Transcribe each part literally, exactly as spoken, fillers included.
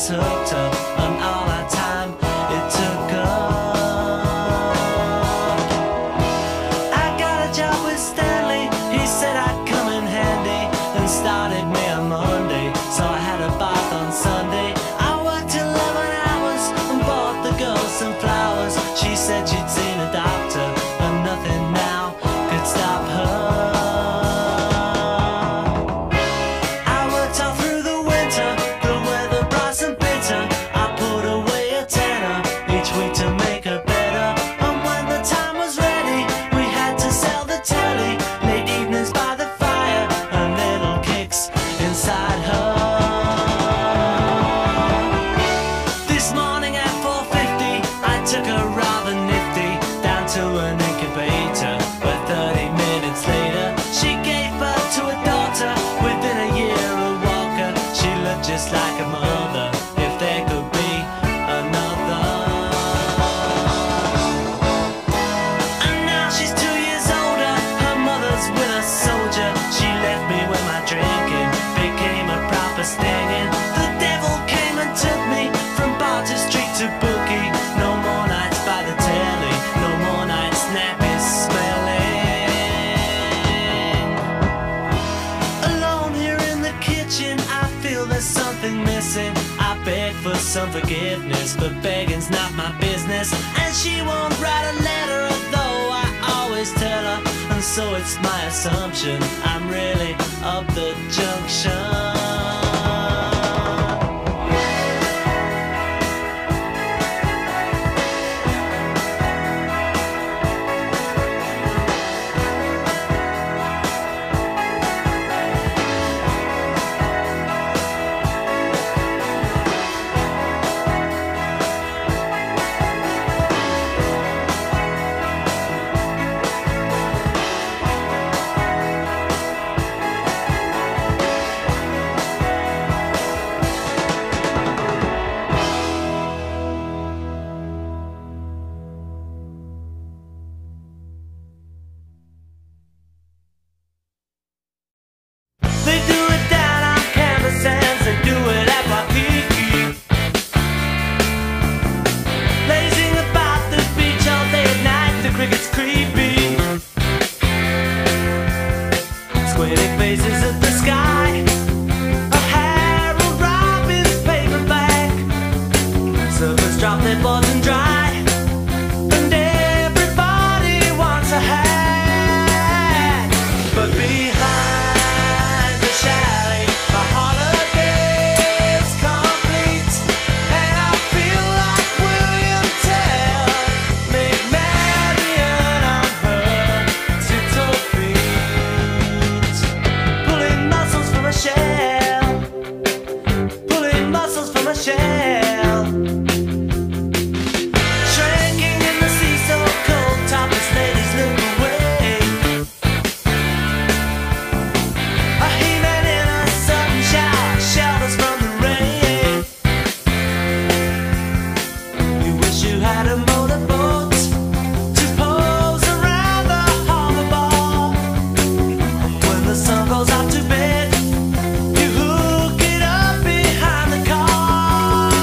was hooked up on all our time it took up. I got a job with Stanley, he said I'd come in handy, and started me on Monday, so I had a bath on Sunday. I worked eleven hours and bought the girl some flowers. She said she'd seen a doctor and nothing now could stop her. I worked all through the winter, the weather bright and bitter. I put away a tenner each week to make her better. And when the time was ready, we had to sell the telly. Late evenings by the fire and little kicks inside her. This morning at four fifty, I took her rather nifty down to an incubator, where thirty minutes later she gave birth to a daughter. Within a year a walker, she looked just like a mother, if there could be another. And now she's two years older, her mother's with a soldier. She left me when my drinking became a proper stinging. The devil came and took me from bar to street to bookie. No more nights by the telly, no more nights nappy smelling. Alone here in the kitchen, I feel there's something missing. I beg for some forgiveness, but begging's not my business. And she won't write a letter, although I always tell her. And so it's my assumption I'm really of the junction. They do it down on canvas sands, they do it at Waikiki. Lazing about the beach all day at night, the cricket's creepy. Squinting faces at the sky, a Harold Robbins paperback. Surfers drop their boards and dry, and everybody wants a hat. But behind goes out to bed, you hook it up behind the car.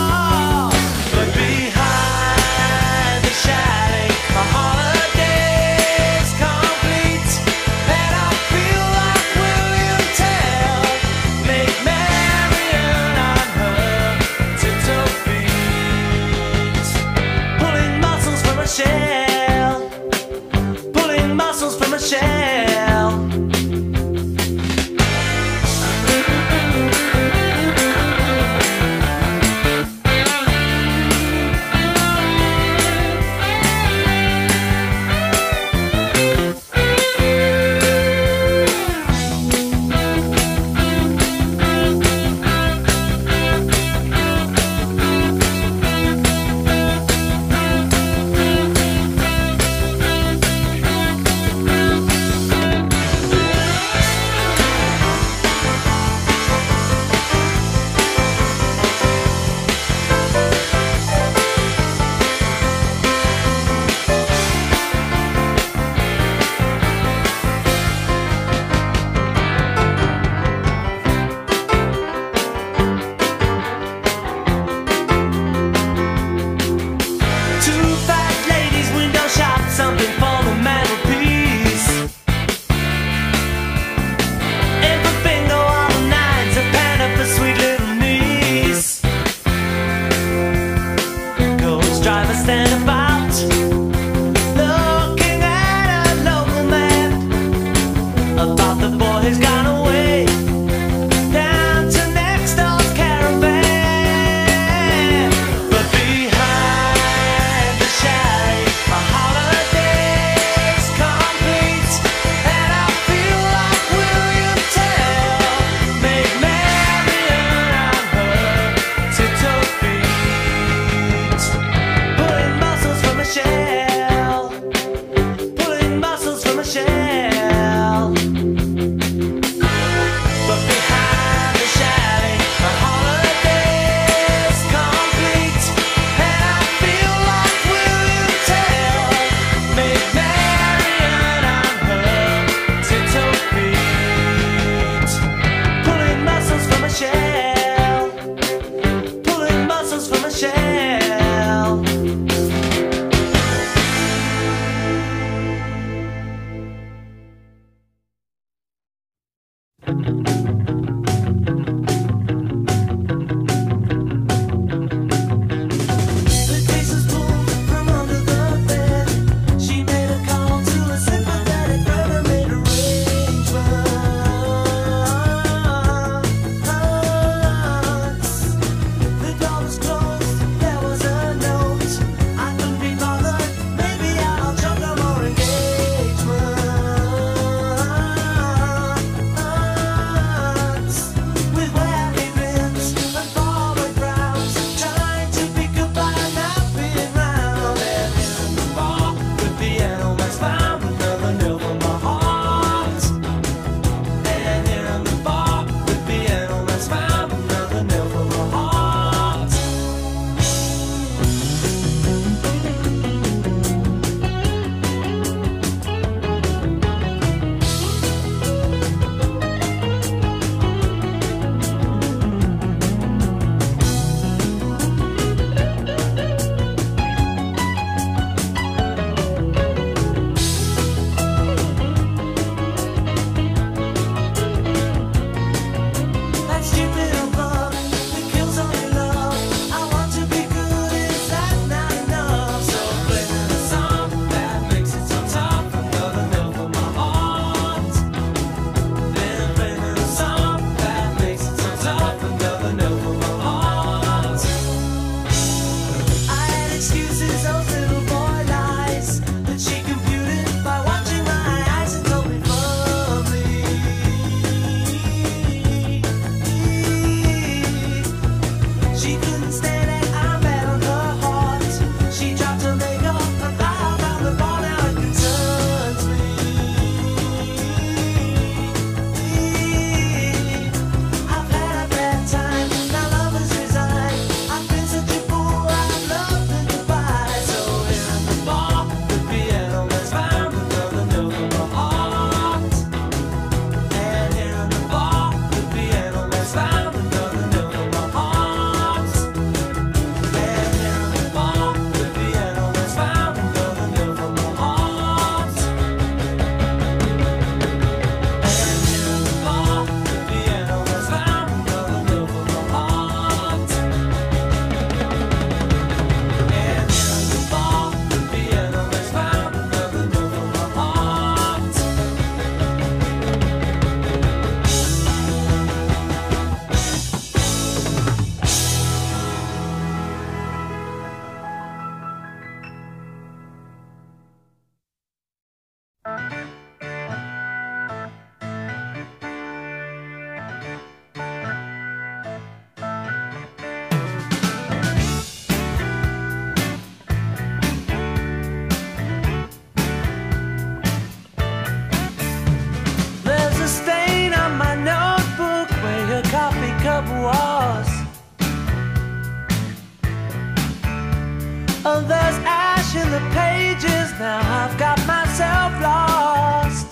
there's ash in the pages. Now I've got myself lost.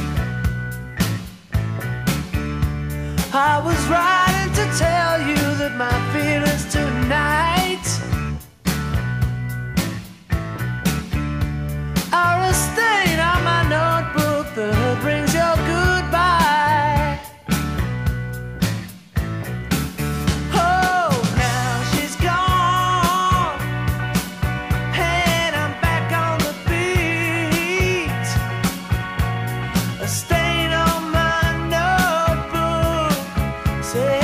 I was writing to tell you that my feelings tonight are a stain on my notebook that brings your goodbye. Oh, now she's gone, and I'm back on the beat. A stain on my notebook. Say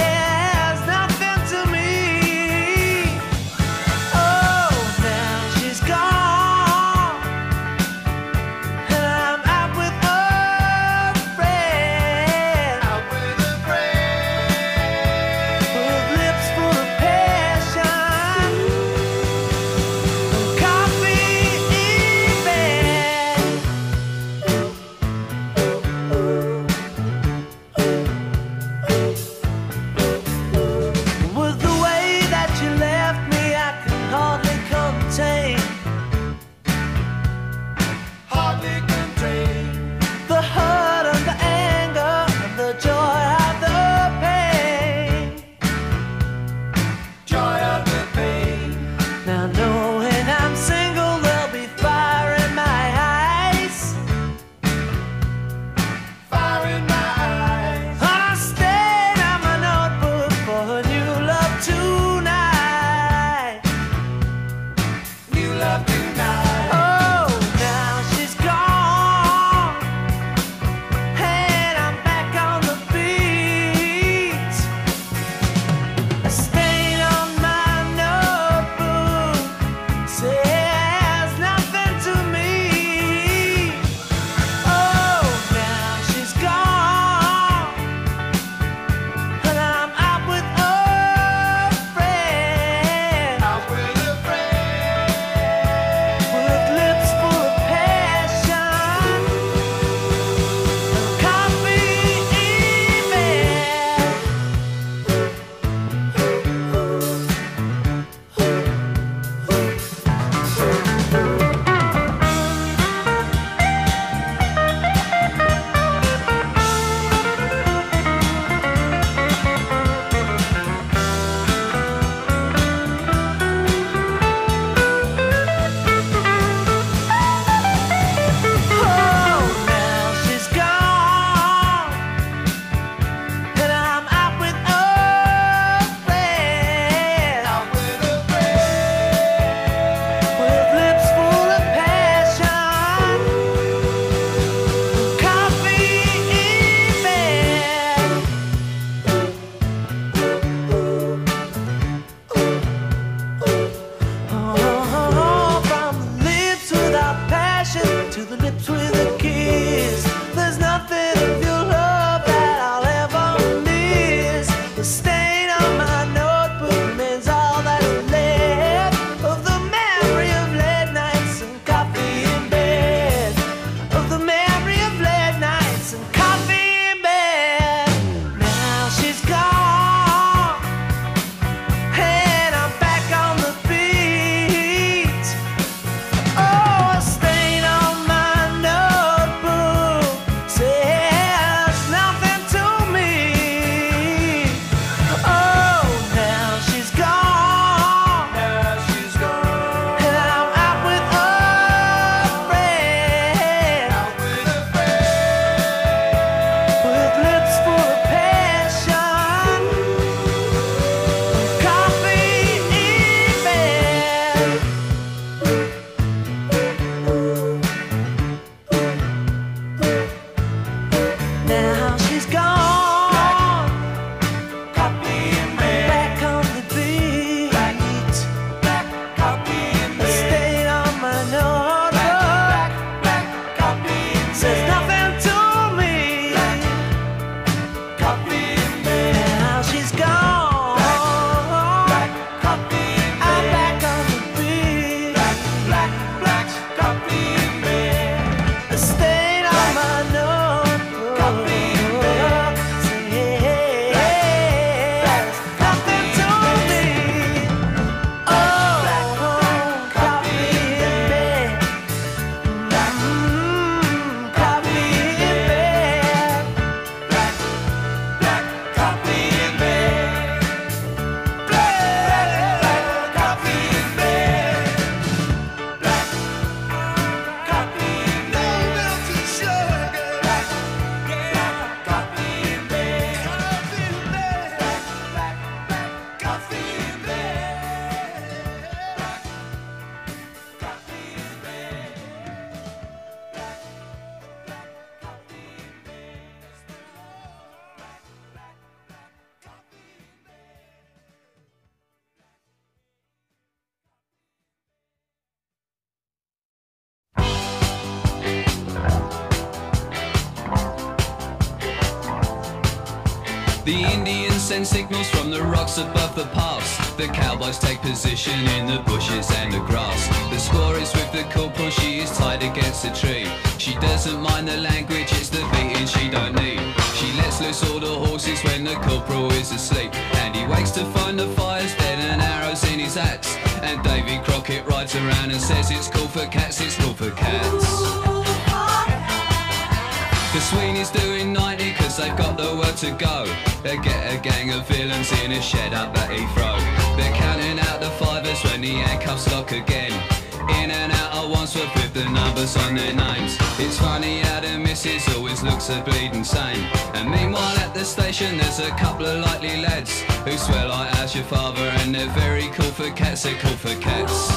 send signals from the rocks above the paths. The cowboys take position in the bushes and the grass. The score is with the corporal, she is tied against a tree. She doesn't mind the language, it's the beating she don't need. She lets loose all the horses when the corporal is asleep, and he wakes to find the fire's dead and arrows in his axe. And Davy Crockett rides around and says it's cool for cats, it's cool for cats. The Sweeney's doing ninety cause they've got the word to go. They get a gang of villains in a shed up at Heathrow. They're counting out the fivers when the handcuffs lock again. In and out of Wandsworth with the numbers on their names. It's funny how the missus always looks a bleeding sane. And meanwhile at the station there's a couple of likely lads who swear like how's your father, and they're very cool for cats, they're cool for cats.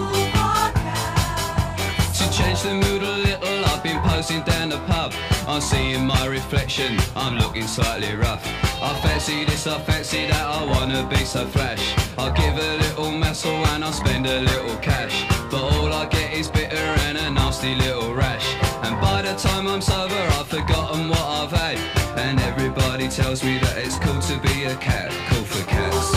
To change the mood a little, I've been posing down the pub. I'm seeing my reflection, I'm looking slightly rough. I fancy this, I fancy that, I wanna be so flash. I'll give a little muscle and I'll spend a little cash. But all I get is bitter and a nasty little rash. And by the time I'm sober I've forgotten what I've had. And everybody tells me that it's cool to be a cat, cool for cats.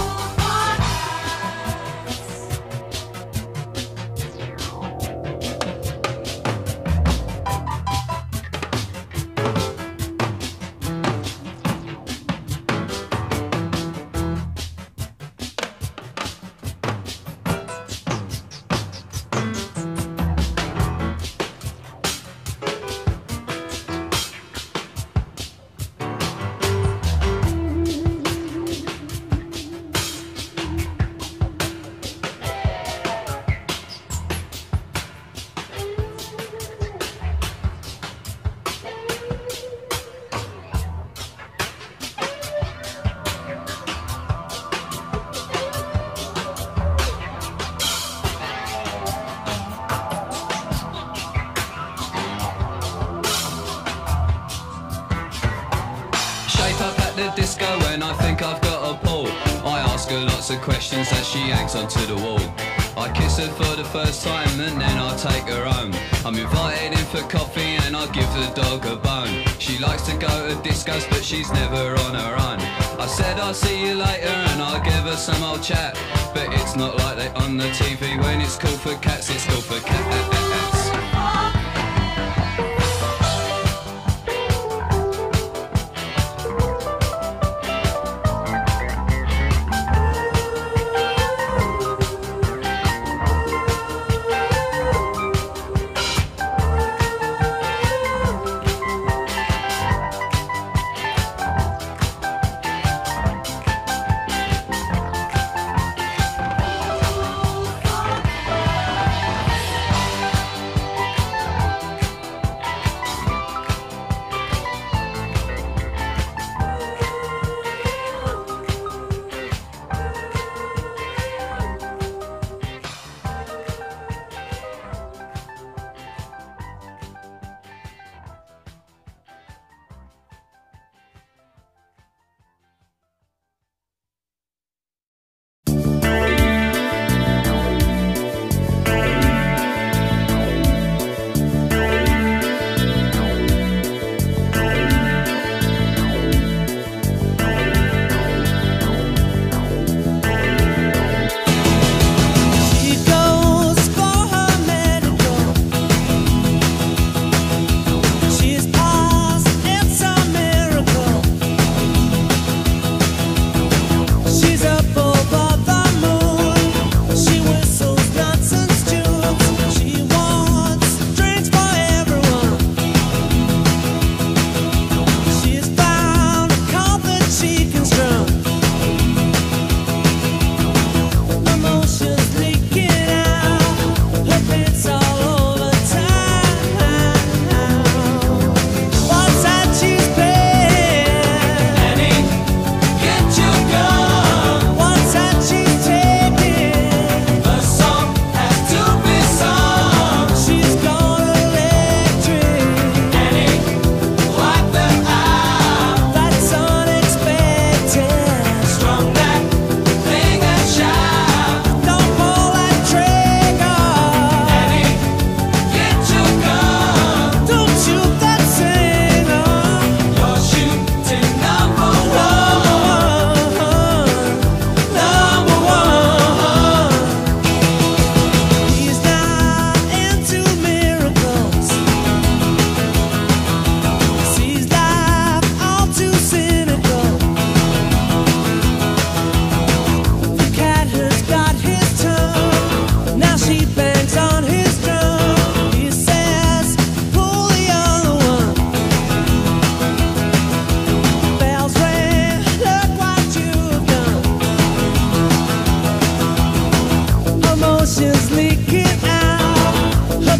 The disco when I think I've got a pull. I ask her lots of questions as she hangs onto the wall. I kiss her for the first time and then I take her home. I'm invited in for coffee and I give the dog a bone. She likes to go to discos but she's never on her own. I said I'll see you later and I'll give her some old chat. But it's not like that on the T V. When it's cool for cats, it's cool for cats.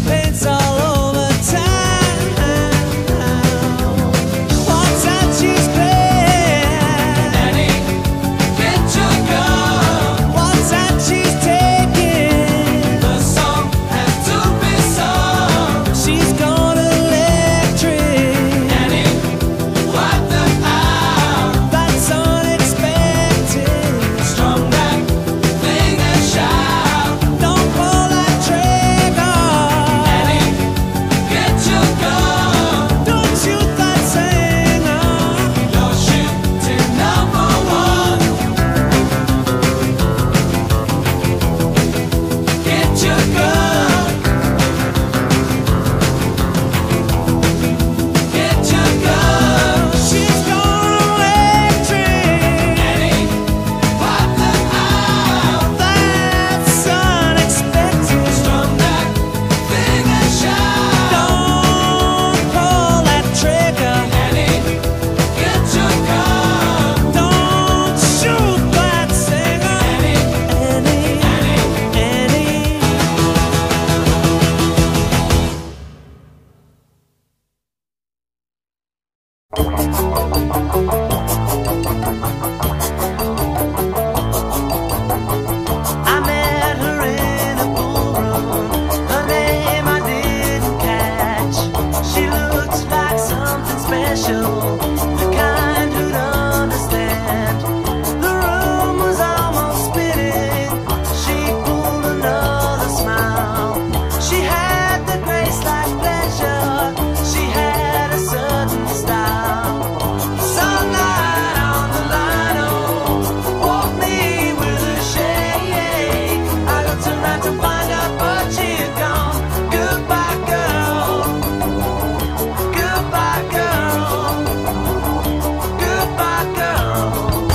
paints all over town. What's that she's playing? Annie, get your gun. What's that she's taking? The song has to be sung. She's gone electric. Annie, wipe them out. That's unexpected. Strum that thing and shout. Don't pull that trigger. Annie, get your gun. Don't shoot that singer. You're shooting number one. Get your gun. Get your gun. She's gone electric. Annie, wipe them out. That's unexpected. Strum that thing and shout. Don't pull that trigger. Annie, get your gun. Don't shoot that singer. Annie, Annie, Annie. Annie. I met her in a ballroom. Her name I didn't catch. She looks like something special, the kind who'd understand. The room was almost spinning. She pulled another smile. She had the grace like pleasure. She had a certain style. Sunlight on the lino, walk me with a shade. I looked around to find out, but she'd gone. Goodbye, girl. Goodbye, girl. Goodbye, girl.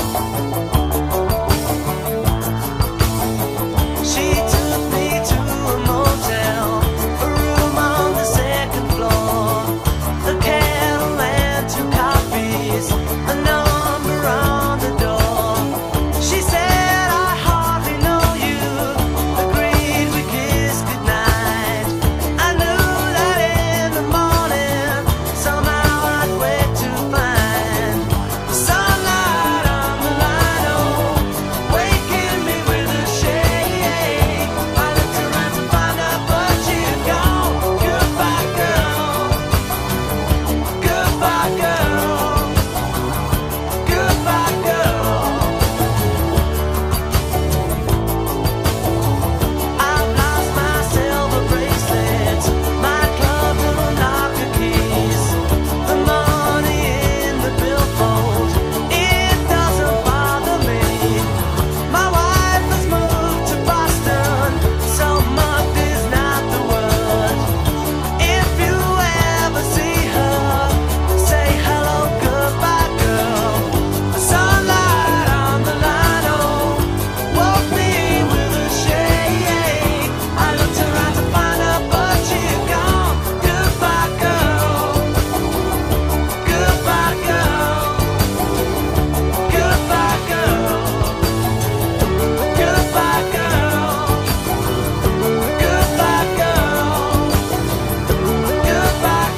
She took me to a motel, a room on the second floor. The kettle and two coffees, a number on the door. She said, I hardly know you. Agreed, we kissed goodnight. I knew that in the morning, somehow I'd wake to find the sunlight on the lino, waking me with a shade. I looked around to find out, but she'd gone. Goodbye, girl. Goodbye, girl. Goodbye, girl. I've lost my silver bracelets, my club and locker keys, the money in the billfold. It doesn't bother me. My wife has moved to Boston, so mugged is not the word. If you ever see her, say hello, goodbye, girl. Sunlight on the lino, woke me with a shade. I looked around to find her, but she'd gone. Goodbye, girl. Goodbye, girl. Goodbye, girl. Goodbye, girl. Goodbye, girl. Goodbye,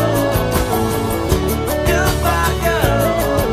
girl. Goodbye, girl.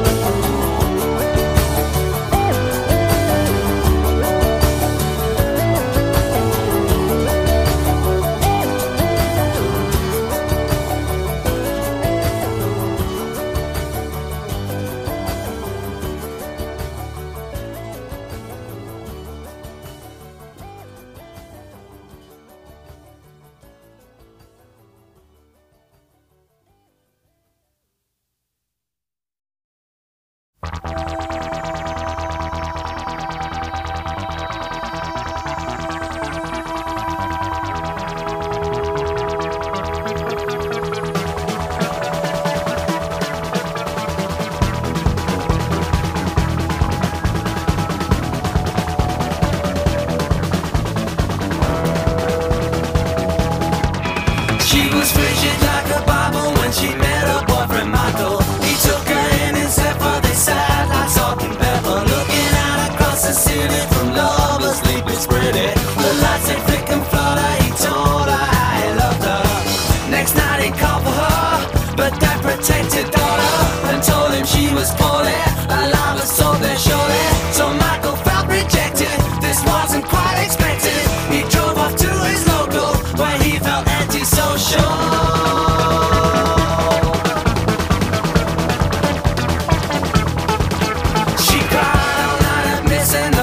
She was frigid like a Bible when she met her boyfriend Michael. He took her in and said for they sat like salt and pepper, looking out across the city from Lover's Leap. It's pretty. The lights they flick and flutter. He told her how he loved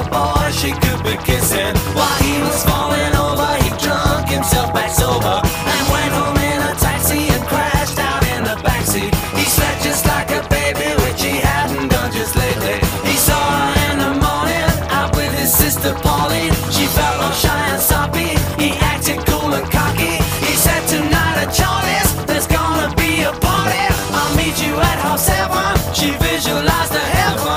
a boy she could be kissing. While he was falling over, he drunk himself back sober and went home in a taxi and crashed out in the backseat. He slept just like a baby, which he hadn't done just lately. He saw her in the morning out with his sister Pauline. She felt all shy and soppy. He acted cool and cocky. He said, tonight at Charlie's there's gonna be a party. I'll meet you at half seven. She visualized the heaven.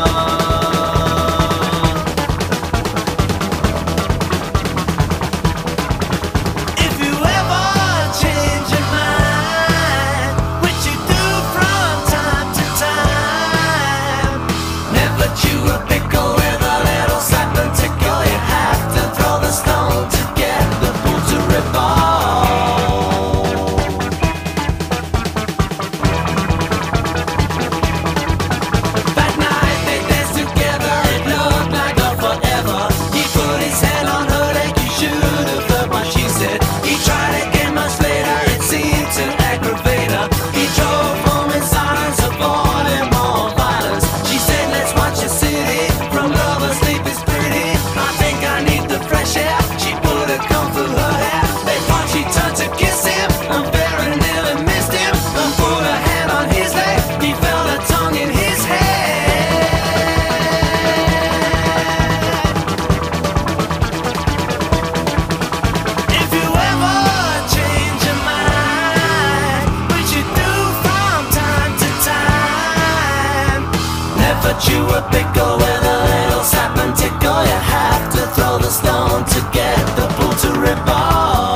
If you ever change your mind, which you do from time to time, never chew a pickle with a little slap and tickle. You have to throw the stone to get the bull to rip off. That night they danced together, it looked like a forever. He put his hand on her leg, you should have heard what she said. He tried again much later, it seemed to aggravate her. He drove home in silence, avoiding more violence. She said, let's watch a city, from lovers sleep is pretty. I think I need the fresh air. She put a comb through her hair. They thought she turned to kiss him, and very nearly missed him, and put her hand on his leg. He felt her tongue in his head. If you ever change your mind, which you do from time to time, never chew a pickle with a little slap and tickle. You have to throw the stone to get the bull to rip off.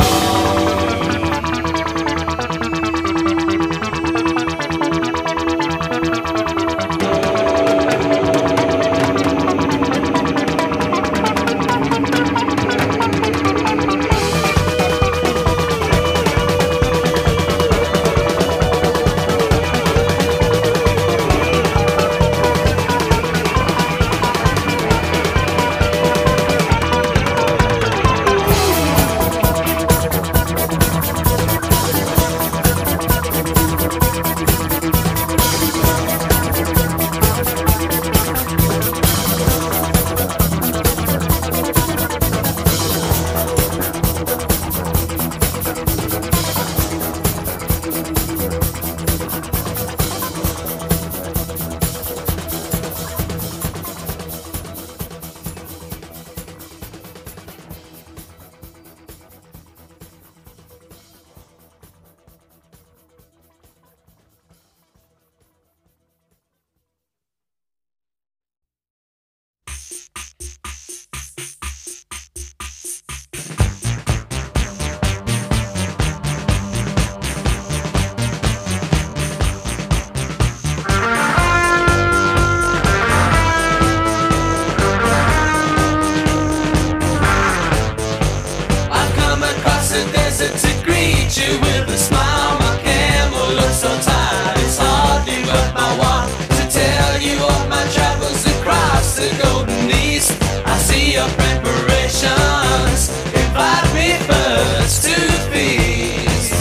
I've come across the desert to greet you with a smile. My camel looks so tired, it's hardly worth my while to tell you of my travels across the golden east. I see your preparations, invite me first to feast.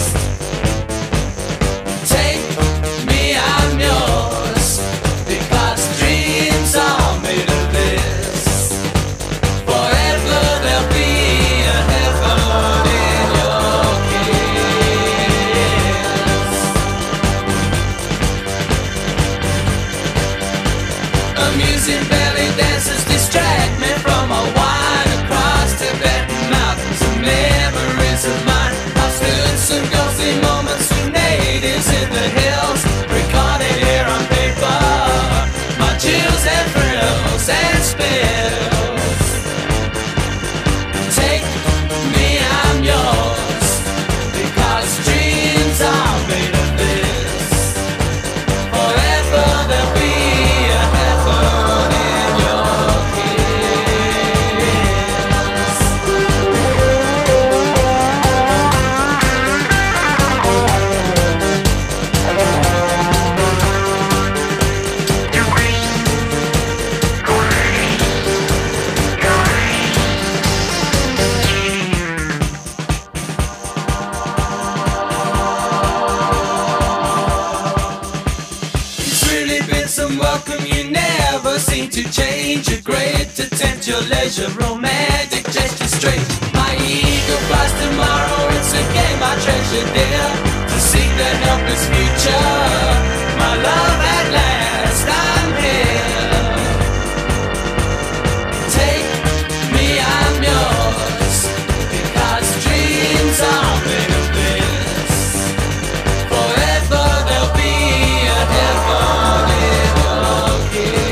Take me, I'm yours, because dreams are made of this. Forever there'll be a heaven in your kiss. Amusing belly dances distract me from a wine across Tibetan mountains and memories of mine. I've stood some ghostly moments with natives in the hills, recorded here on paper, my chills and thrills and spills. Take me, I'm yours, because dreams are made of this. Forever there'll be a heaven in your kiss. It's really been some welcome. You never seem to change. A great attempt at your leisure, romantic gesture straight. My ego flies tomorrow, it's a game I treasure, dear, to seek the helpless future. My love at last, I'm here. Take me, I'm yours, because dreams are made of this. Forever there'll be a heaven in your kiss.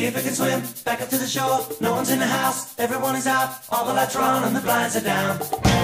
see if we can swim back up to the shore. No one's in the house, everyone is out, all the lights are on and the blinds are down.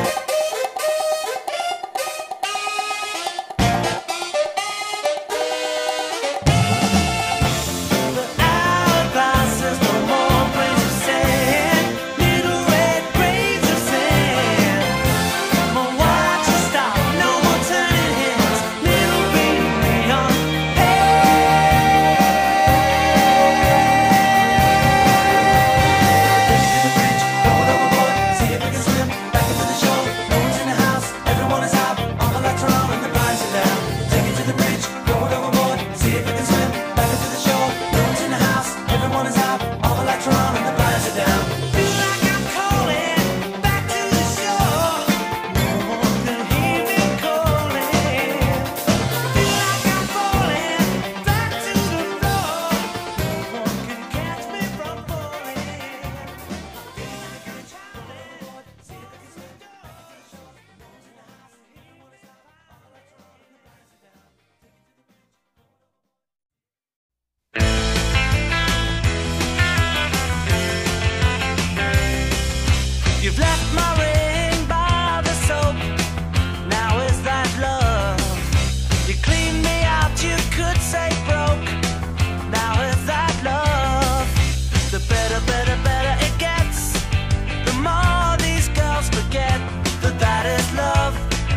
You've left my ring by the soap. Now is that love? You cleaned me out, you could say broke. Now is that love? The better, better, better it gets, the more these girls forget that that is love.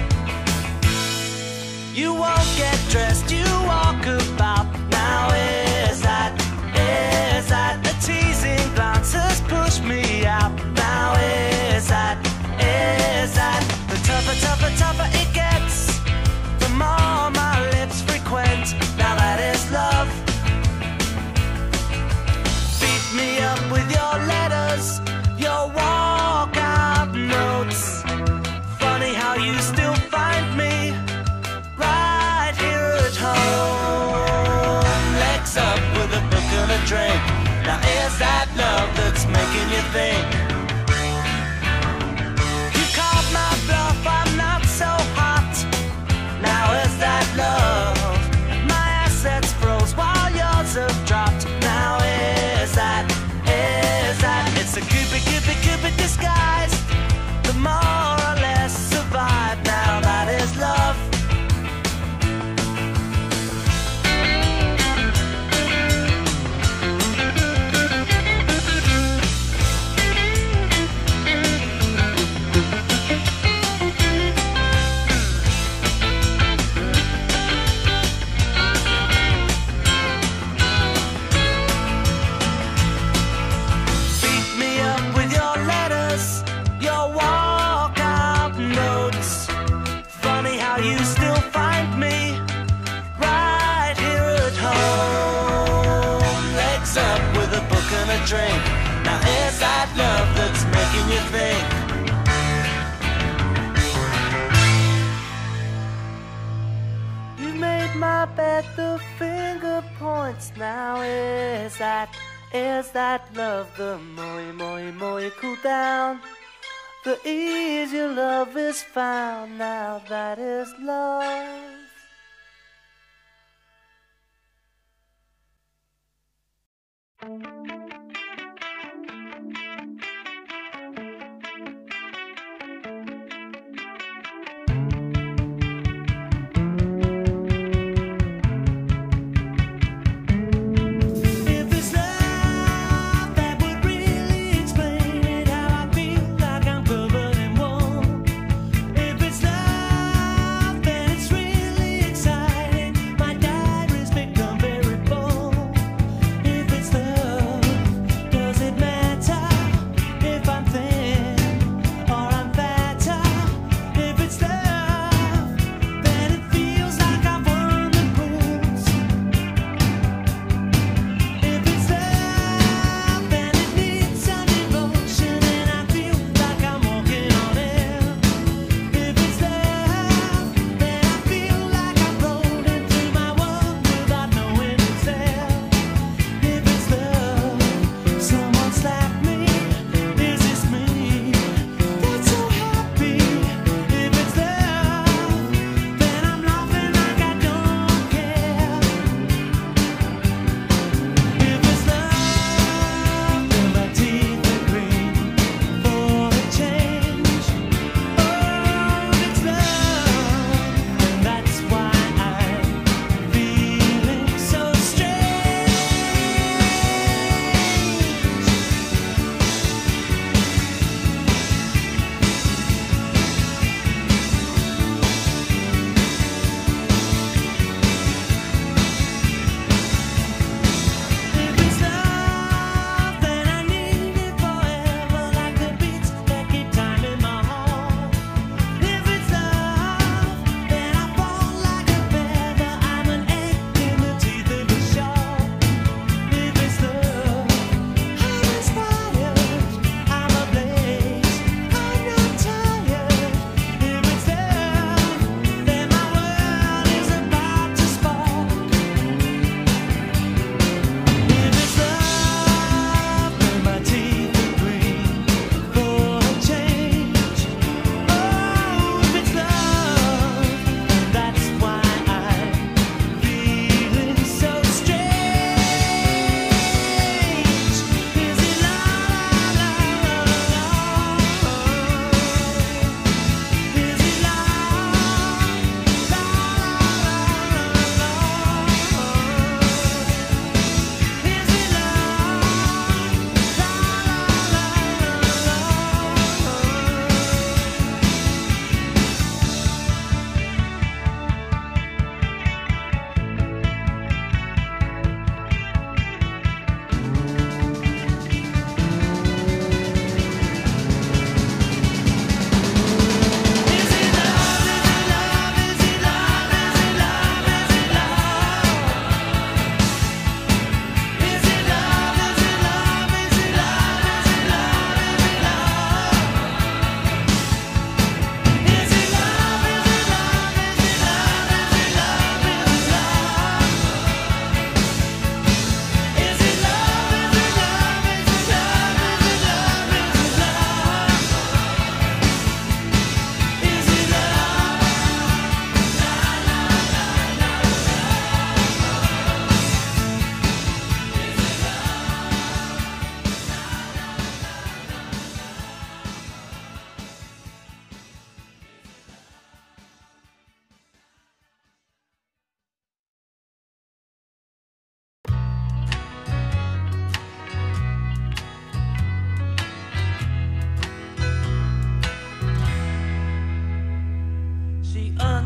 You won't get dressed, you walk about. Now is that, is that a teasing glance has pushed me out? Now is that, is that the tougher, tougher, tougher it gets, the more my lips frequent. Now that is love. Beat me up with your letters, your walkout notes. Funny how you still find me right here at home. Legs up with a book and a drink. Now is that love that's making you think? My bluff, I'm not so hot. Now is that love? My assets froze while yours have dropped. Now is that, is that? It's a cupid, cupid, cupid disguise. The more or less survive. Now that is love. Drink. Now is that love that's making you think? You made my bed, the finger points. Now is that, is that love? The more, more, more you cool down, the easier love is found. Now that is love. Love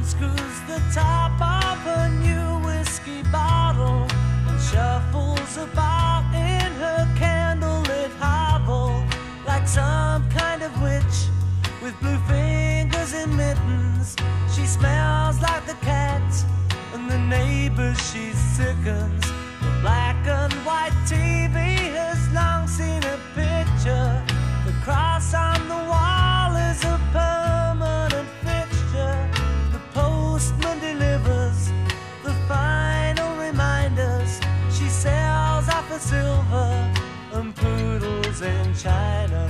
unscrews the top of her new whiskey bottle and shuffles about in her candlelit hovel like some kind of witch with blue fingers and mittens. She smells like the cat and the neighbors she sickens. The black and white T V has long seen a picture. The cross on the wall is a permanent fixture. The postman delivers the final reminders. She sells off her silver and poodles in China.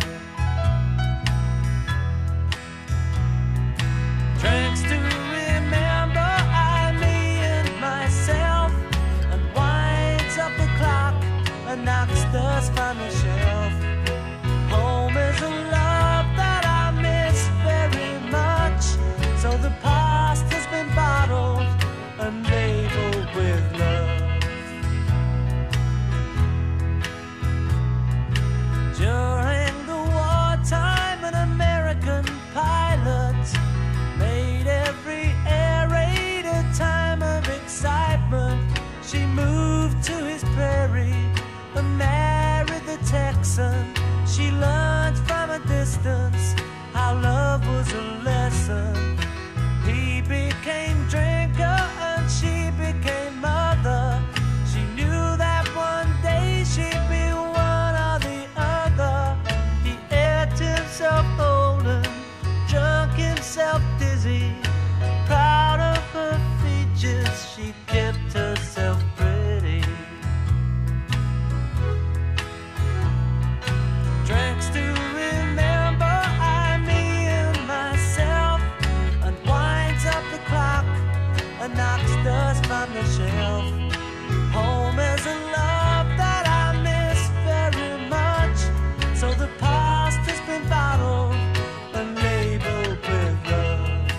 Drinks to remember I, me and myself, and winds up the clock and knocks dust from the shelf. Home is a love that I miss very much, so the past has been bottled and labeled with love. During the wartime, an American pilot made every air raid a time of excitement. She moved to his prairie and married the Texan. She learned from a distance how love was a lesson. He became drinker and she became mother. She knew that one day she'd be one or the other. He ate himself old and drunk himself dizzy. Proud of her features, she kept herself pretty. Drinks to remember I, me and myself, and winds up the clock and knocks dust from the shelf. Home is a love that I miss very much, so the past has been bottled and labeled with love.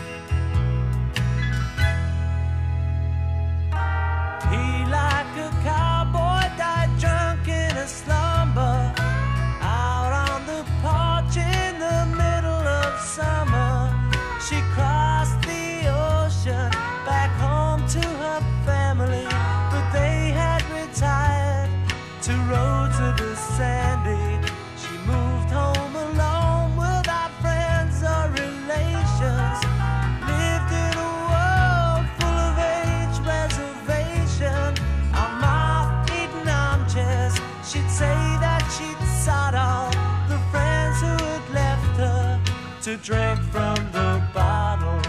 He, like a cowboy, died drunk in a slumber, out on the porch in the middle of summer. She crossed the ocean back home to her family, but they had retired to roads that are sandy. She moved home alone without friends or relations, lived in a world full of age reservation. On moth-eaten armchairs, she'd say that she'd sought all the friends who had left her to drink from the bottle.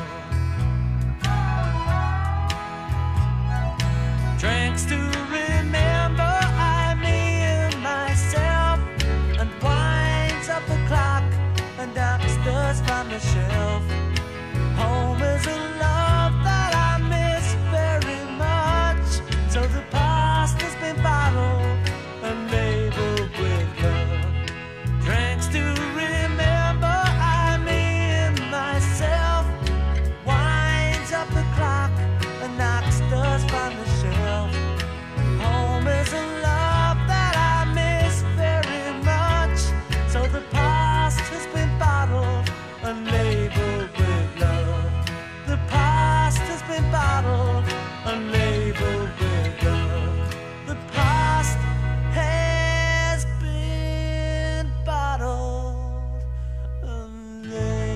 Drinks to remember I, me and myself, and winds up the clock and knocks dust from the shelf. Home is a love that I miss very much, so the past has been bottled and labeled with love. Drinks to remember I, me and myself, winds up the clock and knocks dust from the shelf. Home is a love that I miss very much, so the past has been bottled and labeled with love. The past has been bottled and labeled with love. The past has been bottled and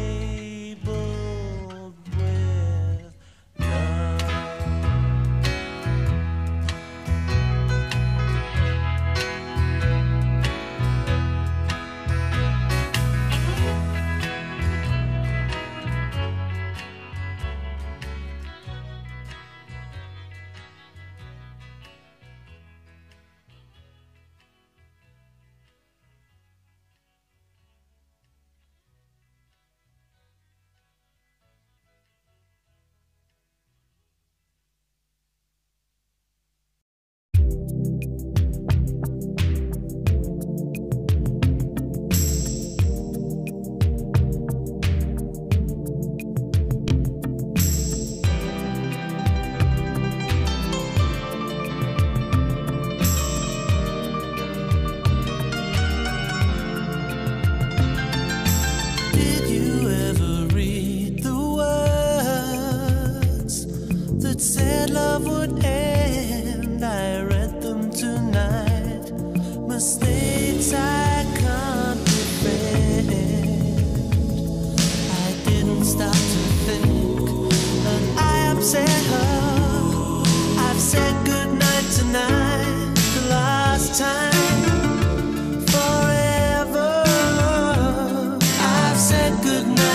labeled with love.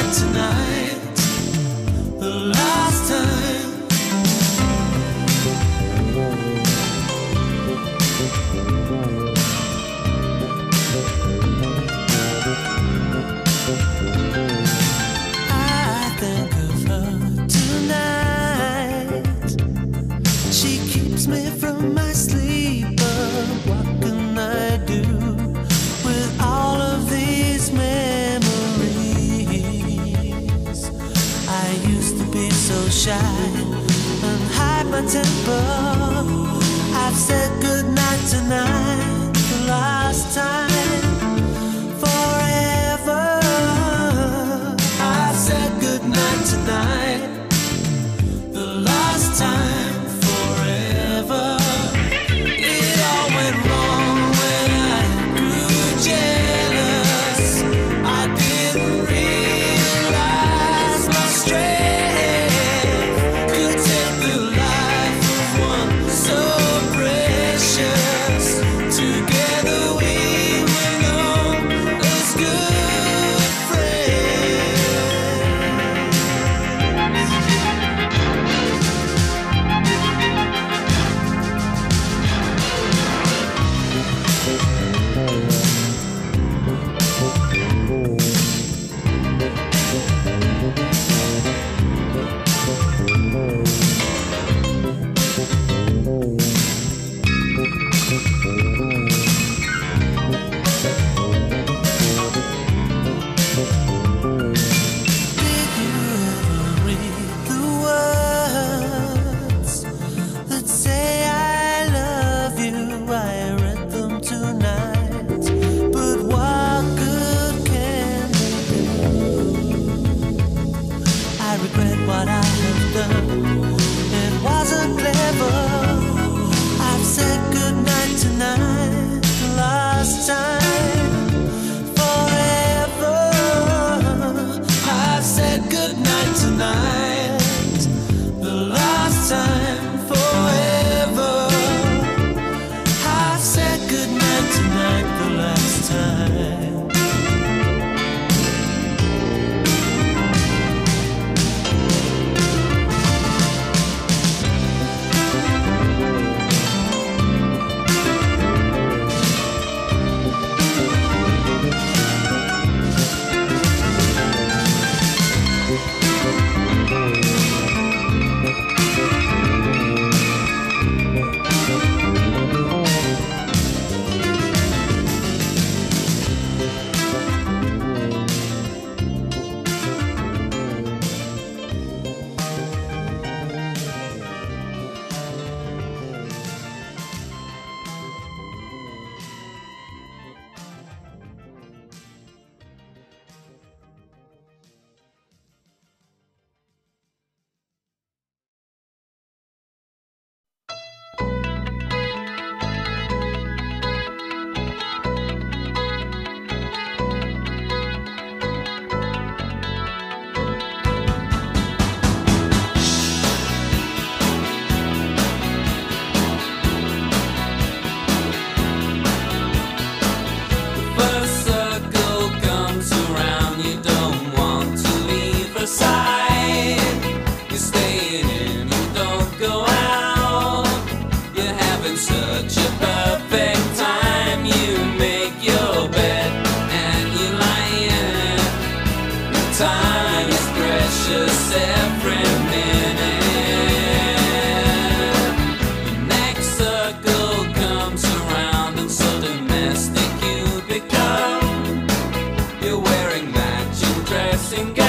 night tonight, the last time. I think of her tonight. She keeps me from my sleep, but what can I do with all of these memories? I used to be so shy and hide my temper. I've said goodnight tonight, the last time. Forever, I've said goodnight tonight, the last time. Forever. It all went wrong when I grew jealous. I didn't realize my strength could take the life of one so precious. Together we were known as good friends. Did you ever read the words that say I love you? I read them tonight, but what good can they do? I regret what I have done. It wasn't clever. I've said goodnight tonight, the last time. Forever, I've said goodnight tonight, the last time. Forever, I've said goodnight tonight, the last time. First circle comes around, you don't want to leave her side. You're staying in, you don't go out. You're having such a perfect time. You make your bed and you lie in it. Time is precious every minute. The next circle comes around and so domestic you become. You're wearing matching dressing gowns.